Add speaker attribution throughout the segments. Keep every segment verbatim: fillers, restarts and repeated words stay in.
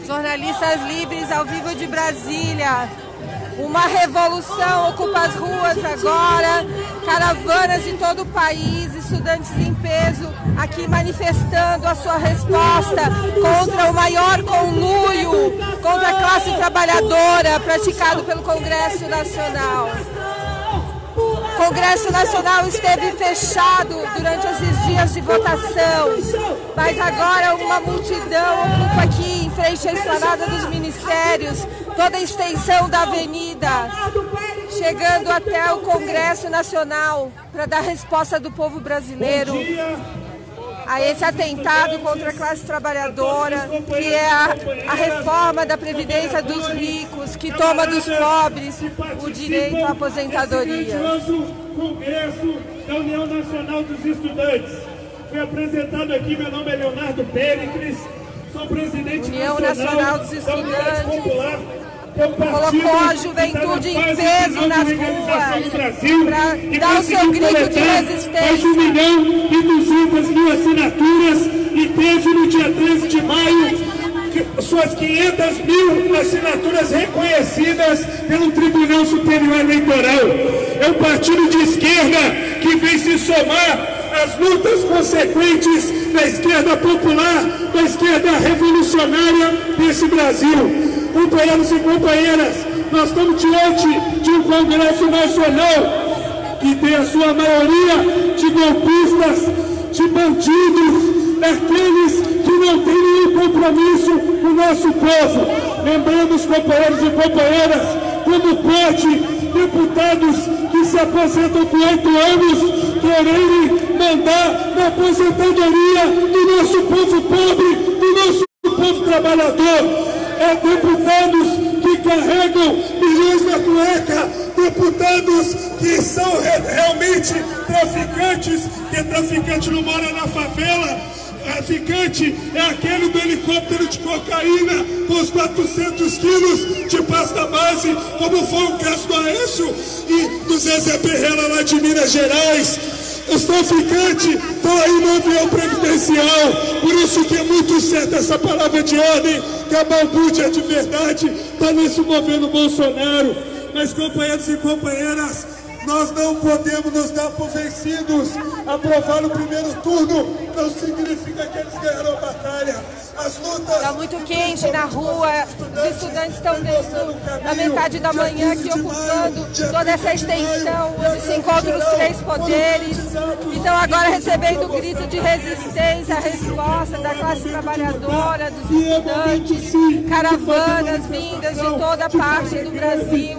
Speaker 1: Jornalistas livres ao vivo de Brasília. Uma revolução ocupa as ruas agora, caravanas de todo o país, estudantes em peso aqui manifestando a sua resposta contra o maior conluio contra a classe trabalhadora praticado pelo Congresso Nacional. O Congresso Nacional esteve fechado durante esses dias de votação, mas agora uma multidão ocupa aqui em frente à esplanada dos ministérios toda a extensão da avenida, chegando até o Congresso Nacional para dar resposta do povo brasileiro a esse atentado contra a classe trabalhadora, que é a, a reforma da Previdência dos ricos, que toma dos pobres o direito à aposentadoria.
Speaker 2: Congresso da União Nacional dos Estudantes. Foi apresentado aqui, meu nome é Leonardo Péricles, sou presidente
Speaker 1: União
Speaker 2: nacional,
Speaker 1: Nacional dos
Speaker 2: Estudantes. Popular,
Speaker 1: colocou a juventude em peso nas ruas para dar o seu grito de resistência.
Speaker 2: Mais de um milhão e duzentas mil assinaturas e teve no dia treze de maio suas quinhentas mil assinaturas reconhecidas pelo Tribunal Superior Eleitoral. É um partido de esquerda que vem se somar às lutas consequentes da esquerda popular, da esquerda revolucionária desse Brasil. Companheiros e companheiras, nós estamos diante de um Congresso Nacional que tem a sua maioria de golpistas, de bandidos, daqueles que não têm nenhum compromisso com o nosso povo. Lembramos, companheiros e companheiras, como pode deputados que se aposentam com oito anos quererem mandar na aposentadoria do nosso povo pobre, do nosso povo trabalhador. É deputados que carregam milhões na cueca, deputados que são re realmente traficantes, que traficante não mora na favela, traficante é aquele do helicóptero de cocaína com os quatrocentos quilos de pasta base, como foi o caso do Aécio e do Zezé Perrela lá de Minas Gerais. Os traficantes estão aí no avião previdencial, por isso que é muito certa essa palavra de ordem, que a balbúrdia de verdade está nesse governo Bolsonaro. Mas, companheiros e companheiras, nós não podemos nos dar por vencidos. Aprovar o primeiro turno não significa que eles ganharam a batalha. As lutas...
Speaker 1: Está muito quente na rua, os estudantes estão desde a metade da manhã aqui ocupando toda essa extensão onde se encontram os três poderes. Então agora recebendo o grito de resistência, a resposta da classe trabalhadora, dos estudantes, caravanas vindas de toda parte do Brasil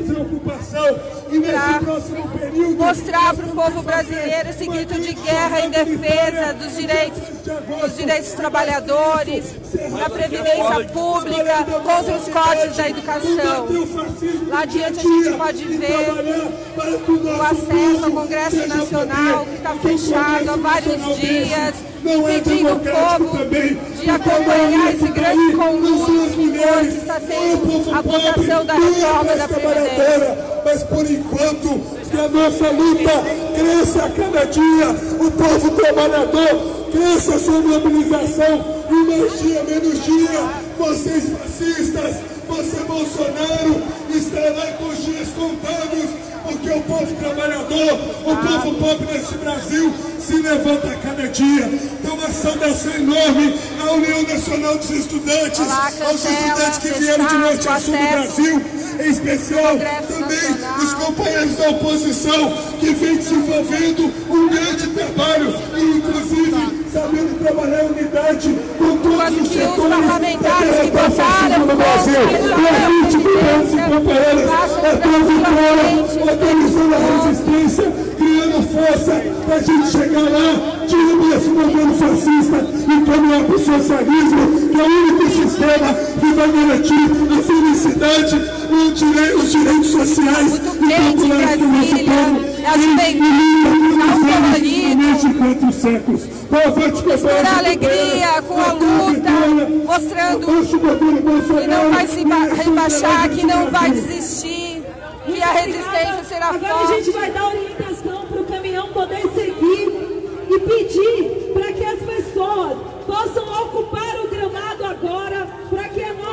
Speaker 1: para mostrar para o povo brasileiro esse grito de guerra em defesa dos direitos, dos direitos dos trabalhadores, da previdência pública, contra os cortes da educação. Lá adiante a gente pode ver o acesso ao Congresso Nacional, que está fechado há vários dias, impedindo o povo de acompanhar esse grande conluio que hoje está sendo a votação da reforma da Previdência.
Speaker 2: Mas por enquanto que a nossa luta cresça a cada dia, o povo trabalhador cresça a sua mobilização, e mais dia, menos dia, vocês fascistas, você Bolsonaro, estará com os dias contados, porque o povo trabalhador, o povo pobre nesse Brasil se levanta a cada dia. Então uma saudação enorme à União Nacional dos Estudantes,
Speaker 1: Olá,
Speaker 2: aos estudantes que vieram de norte a sul do Brasil, em especial também os companheiros da oposição que vem desenvolvendo um grande trabalho e inclusive sabendo trabalhar em unidade com todos os setores
Speaker 1: parlamentares que votaram
Speaker 2: no Brasil. E a gente, companheiros e companheiras, é tão vitória, organizando a resistência, criando força para a gente chegar lá, tirando esse governo fascista e caminhar para o socialismo, que é o único sistema que vai garantir a felicidade e os direitos sociais e populares do nosso povo. De quatro séculos.
Speaker 1: Mistura a alegria com a luta, mostrando que não vai se rebaixar, que não vai desistir, que a resistência será forte.
Speaker 3: Agora a gente vai dar orientação para o caminhão poder seguir e pedir para que as pessoas possam ocupar o gramado agora, para que a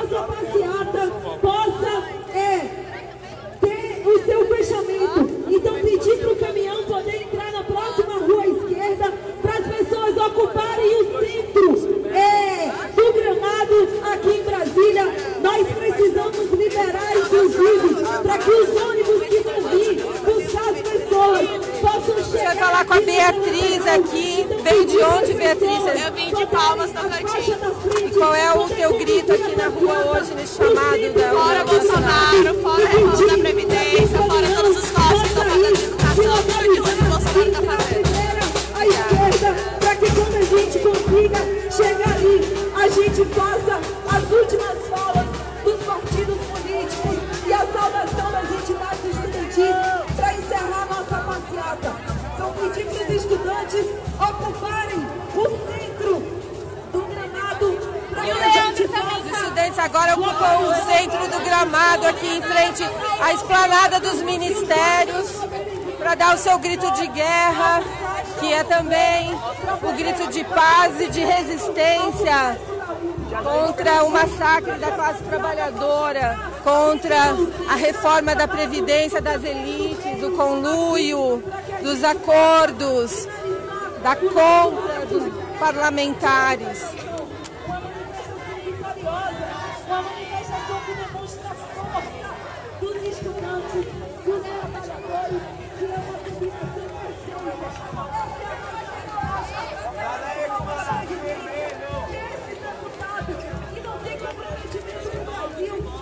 Speaker 4: vim de Palmas, Tocantins.
Speaker 1: E qual é o teu grito aqui na rua hoje, nesse chamado da
Speaker 4: Fora Bolsonaro, fora a reforma da Previdência, fora todos os cortes da falta de educação, tudo aquilo que o Bolsonaro está fazendo.
Speaker 3: A esquerda, para que quando a gente consiga chegar ali, a gente faça as últimas falas dos partidos políticos e a saudação das entidades estudantis para encerrar nossa passeata. Então, pedir para os estudantes ocuparem o centro do gramado para que a gente possa...
Speaker 1: Os estudantes agora ocupam o centro do gramado aqui em frente à esplanada dos ministérios para dar o seu grito de guerra, que é também o grito de paz e de resistência contra o massacre da classe trabalhadora, contra a reforma da Previdência das elites, do conluio, dos acordos, da compra dos parlamentares.
Speaker 3: Uma manifestação que demonstra a força dos estudantes, dos trabalhadores, que é uma combinação perfeita. E não tem comprometimento no Brasil.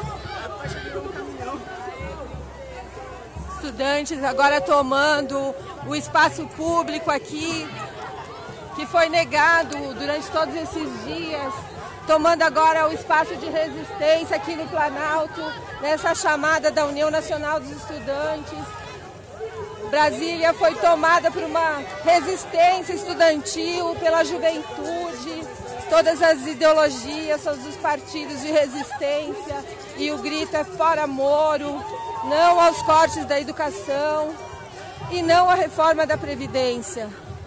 Speaker 1: Estudantes agora tomando o espaço público aqui, que foi negado durante todos esses dias, tomando agora o espaço de resistência aqui no Planalto, nessa chamada da União Nacional dos Estudantes. Brasília foi tomada por uma resistência estudantil, pela juventude, todas as ideologias, todos os partidos de resistência, e o grito é fora Moro, não aos cortes da educação e não à reforma da Previdência.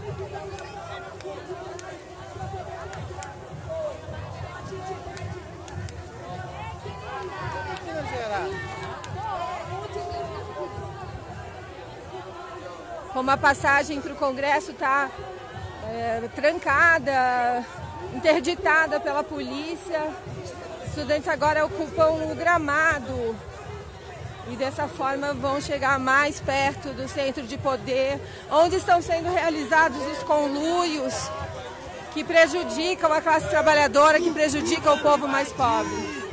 Speaker 1: Como a passagem para o Congresso está é, trancada, interditada pela polícia, estudantes agora ocupam o gramado e dessa forma vão chegar mais perto do centro de poder, onde estão sendo realizados os conluios que prejudicam a classe trabalhadora, que prejudicam o povo mais pobre.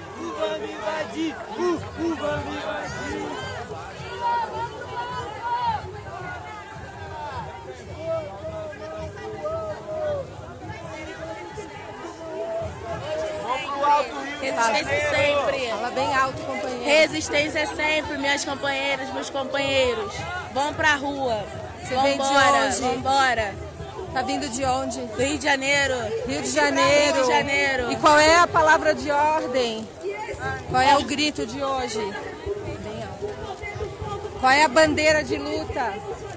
Speaker 4: Resistência sempre.
Speaker 1: Fala bem alto, companheiro.
Speaker 4: Resistência sempre, minhas companheiras, meus companheiros. Vão pra rua.
Speaker 1: Você vem de onde?
Speaker 4: Vambora.
Speaker 1: Tá vindo de onde?
Speaker 4: Do Rio de Janeiro.
Speaker 1: Rio de Janeiro.
Speaker 4: Rio de Janeiro.
Speaker 1: E qual é a palavra de ordem? Qual é o grito de hoje? Bem alto. Qual é a bandeira de luta?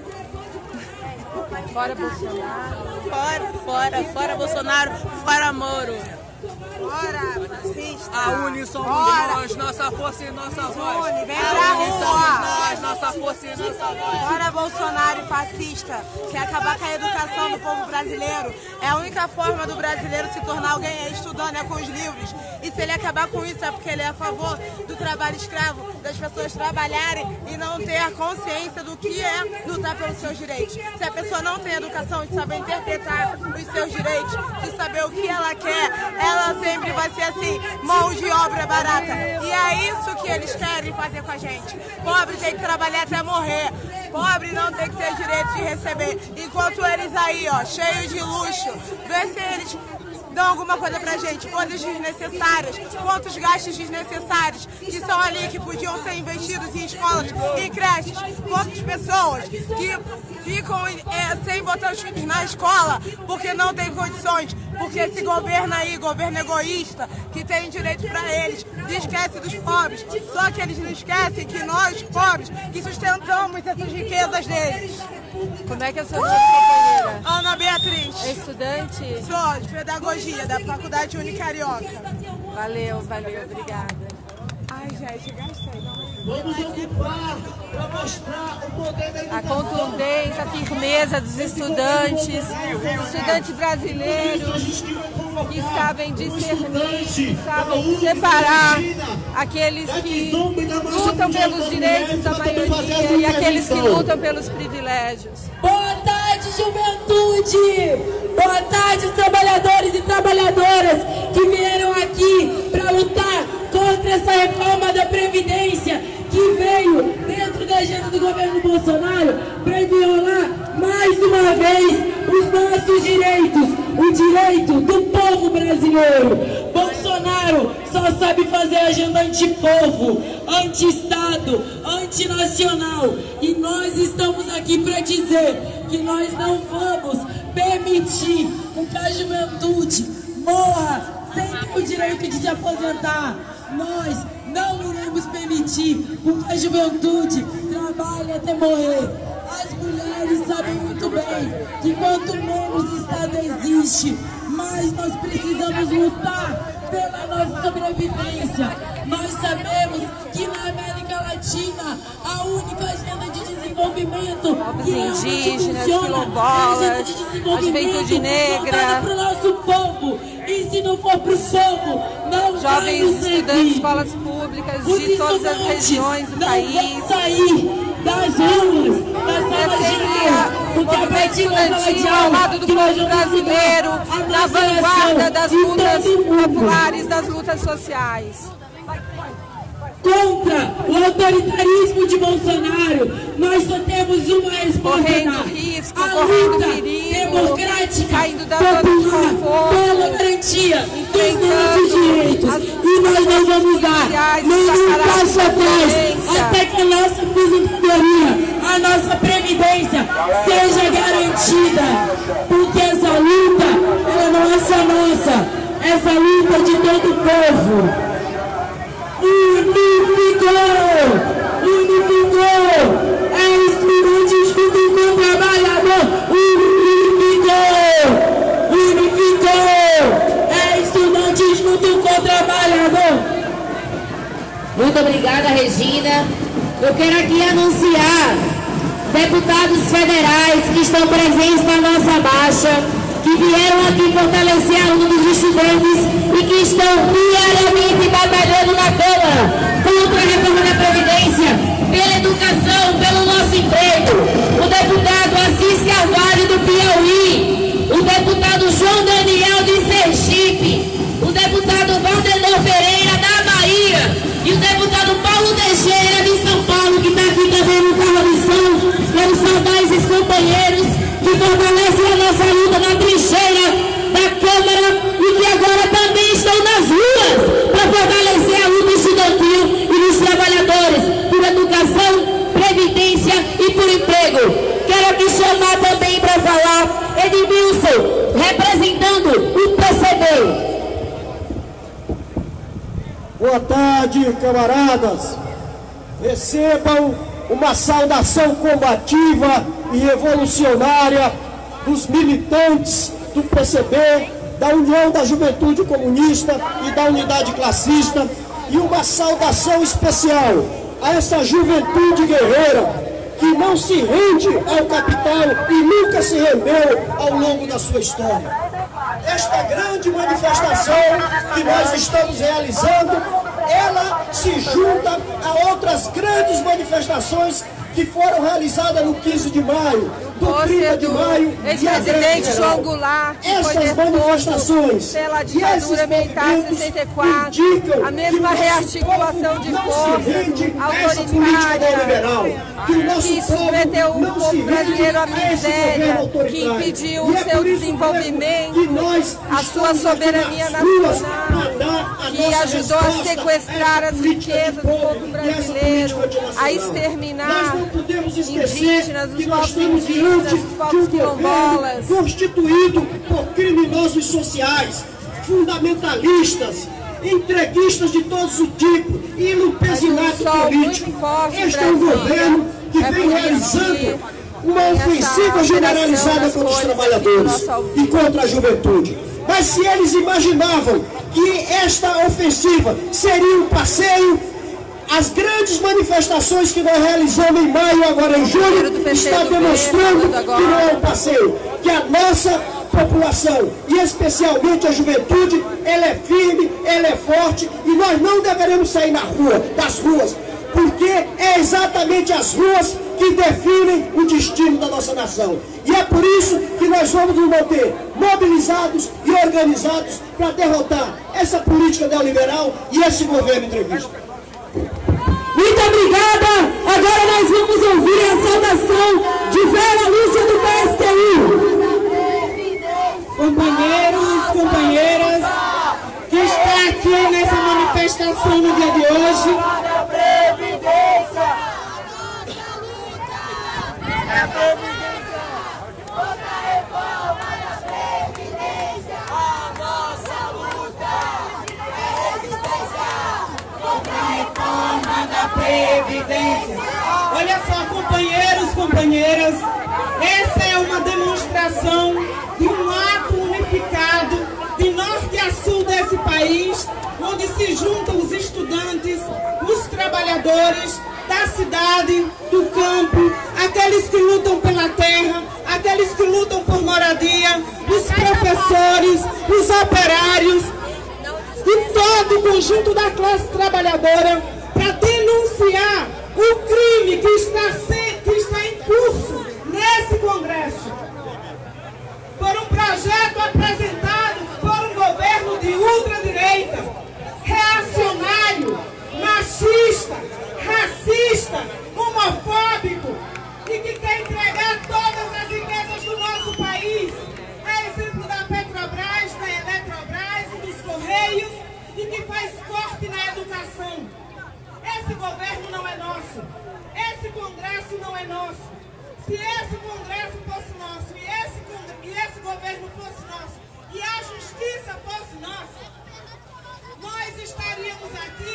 Speaker 1: Fora Bolsonaro.
Speaker 4: Fora, fora, fora Bolsonaro, fora Moro.
Speaker 1: Fora, fascista.
Speaker 5: A Uni somos nós, nossa força e nossa voz.
Speaker 1: Uni, vem
Speaker 5: a
Speaker 1: pra
Speaker 5: Uni
Speaker 1: rua.
Speaker 5: somos nós, nossa força e nossa voz.
Speaker 1: Fora Bolsonaro e fascista, quer acabar com a educação do povo brasileiro. É a única forma do brasileiro se tornar alguém é estudando, é com os livros. E se ele acabar com isso é porque ele é a favor do trabalho escravo, das pessoas trabalharem e não ter a consciência do que é lutar pelos seus direitos. Se a pessoa não tem educação de saber interpretar os seus direitos, de saber o que ela quer, ela sempre vai ser assim, mão de obra barata. E é isso que eles querem fazer com a gente. Pobre tem que trabalhar até morrer. Pobre não tem que ter direito de receber. Enquanto eles aí, ó, cheios de luxo, vê se eles dão alguma coisa pra gente, coisas desnecessárias, quantos gastos desnecessários que são ali, que podiam ser investidos em escolas, em creches, quantas pessoas que ficam é, sem botar os filhos na escola porque não tem condições, porque esse governo aí, governo egoísta, que tem direito pra eles, esquece dos pobres, só que eles não esquecem que nós, pobres, que sustentamos essas riquezas deles. Como é que é o seu nome, companheira? Ana Beatriz. É estudante? Sou, de pedagogia, da Faculdade Unicarioca. Valeu, valeu, obrigada. Ai, gente, gastei.
Speaker 6: Vamos ocupar para mostrar o poder da educação.
Speaker 1: A contundência, a firmeza dos estudantes, estudantes brasileiros que sabem discernir, que sabem separar aqueles que lutam pelos direitos da maioria e aqueles que lutam pelos privilégios.
Speaker 3: Boa tarde, juventude! Boa tarde, trabalhadores e trabalhadoras que vieram aqui para lutar contra essa reforma da Previdência que veio dentro da agenda do governo Bolsonaro para violar mais uma vez os nossos direitos, o direito do povo brasileiro. Bolsonaro só sabe fazer agenda anti-povo, anti-estado, antinacional. E nós estamos aqui para dizer que nós não vamos permitir que a juventude morra sem ter o direito de se aposentar. Nós não iremos permitir que a juventude trabalhe até morrer. As mulheres sabem muito bem que quanto menos Estado existe, mais nós precisamos lutar pela nossa sobrevivência. Nós sabemos que na América Latina a única agenda de desenvolvimento
Speaker 1: povos
Speaker 3: que
Speaker 1: indígenas,
Speaker 3: funciona,
Speaker 1: quilombolas,
Speaker 3: é a agenda de
Speaker 1: a juventude negra,
Speaker 3: para o nosso povo. E se não for para o povo, não
Speaker 1: jovens
Speaker 3: vai
Speaker 1: estudantes de escolas públicas de todas as regiões do
Speaker 3: não
Speaker 1: país.
Speaker 3: Vão sair das ruas, das salas de aula, porque a partir da sala de
Speaker 1: ao
Speaker 3: aula
Speaker 1: lado do
Speaker 3: que nós
Speaker 1: povo
Speaker 3: vamos
Speaker 1: brasileiro,
Speaker 3: mudar a
Speaker 1: na
Speaker 3: nossa
Speaker 1: vanguarda
Speaker 3: nação
Speaker 1: das
Speaker 3: e
Speaker 1: lutas
Speaker 3: todo mundo.
Speaker 1: populares, das lutas sociais.
Speaker 3: Contra o autoritarismo de Bolsonaro, nós só temos uma resposta:
Speaker 1: Correndo risco,
Speaker 3: a
Speaker 1: correndo
Speaker 3: luta
Speaker 1: perigo,
Speaker 3: democrática,
Speaker 1: saindo da zona de
Speaker 3: popular,
Speaker 1: conforto,
Speaker 3: pela garantia dos
Speaker 1: enfrentando
Speaker 3: nossos direitos.
Speaker 1: as
Speaker 3: E nós não vamos dar
Speaker 1: sociais,
Speaker 3: nenhum
Speaker 1: sacarás
Speaker 3: passo
Speaker 1: da
Speaker 3: atrás
Speaker 1: violência.
Speaker 3: até que a nossa aposentadoria, a nossa previdência seja garantida. Porque essa luta, ela não é só nossa, essa luta é de todo o povo. Unificou! Unificou! É estudante junto com o trabalhador! Unificou! Unificou! É estudante junto com o trabalhador!
Speaker 7: Muito obrigada, Regina. Eu quero aqui anunciar deputados federais que estão presentes na nossa marcha, que vieram aqui fortalecer a luta dos estudantes e que estão diariamente batalhando na Câmara contra a reforma da Previdência, pela educação, pelo nosso emprego. O deputado Assis Carvalho do Piauí, o deputado João Daniel de Sergipe, o deputado Valdenor Pereira da Bahia e o deputado Paulo Teixeira de São Paulo, que está aqui também no carro de som. Quero saudar esses companheiros que fortalecem a nossa luta na trincheira da Câmara e que agora também estão nas ruas para fortalecer a luta estudantil e dos trabalhadores por educação, previdência e por emprego. Quero aqui chamar também para falar Edmilson, representando o P C B.
Speaker 8: Boa tarde, camaradas. Recebam uma saudação combativa e revolucionária dos militantes do P C B, da União da Juventude Comunista e da Unidade Classista, e uma saudação especial a essa juventude guerreira que não se rende ao capital e nunca se rendeu ao longo da sua história. Esta grande manifestação que nós estamos realizando, ela se junta a outras grandes manifestações que foram realizadas no quinze de maio, do trinta de maio e a
Speaker 1: ex-presidente João Goulart, que foi
Speaker 8: essas manifestações
Speaker 1: pela ditadura militar em sessenta e quatro, a mesma rearticulação de forças autoritária que submeteu o povo brasileiro à miséria, que impediu o seu desenvolvimento, a sua soberania nacional, que ajudou a sequestrar as riquezas do povo brasileiro, a exterminar indígenas, os povos indígenas, os povos quilombolas.
Speaker 8: Constituído por criminosos sociais, fundamentalistas, entreguistas de todos os tipos e no pesinato político. Este é um governo que vem realizando uma ofensiva generalizada contra os trabalhadores e contra a juventude. Mas se eles imaginavam que esta ofensiva seria um passeio, as grandes manifestações que nós realizamos em maio, agora em julho, está demonstrando que não é um passeio, que a nossa população, e especialmente a juventude, ela é firme, ela é forte, e nós não deveremos sair na rua, das ruas, porque é exatamente as ruas que definem o destino da nossa nação. E é por isso que nós vamos nos manter mobilizados e organizados para derrotar essa política neoliberal e esse governo entrevista.
Speaker 3: Muito obrigada! Agora nós vamos ouvir a saudação de Vera Lúcia do P S T U. Companheiros, companheiras, que está aqui nessa manifestação no dia de hoje. Previdência. Olha só, companheiros, companheiras, essa é uma demonstração de um ato unificado de norte a sul desse país, onde se juntam os estudantes, os trabalhadores da cidade, do campo, aqueles que lutam pela terra, aqueles que lutam por moradia, os professores, os operários, e todo o conjunto da classe trabalhadora, para denunciar o crime que está, sem, que está em curso nesse Congresso, por um projeto apresentado por um governo de ultradireita, reacionário, machista, racista, homofóbico, e que quer entregar todas as riquezas do nosso país. É exemplo da Petrobras, da Eletrobras e dos Correios, e que faz corte na educação. Esse governo não é nosso. Esse Congresso não é nosso. Se esse Congresso fosse nosso e esse, e esse governo fosse nosso e a justiça fosse nossa, nós estaríamos aqui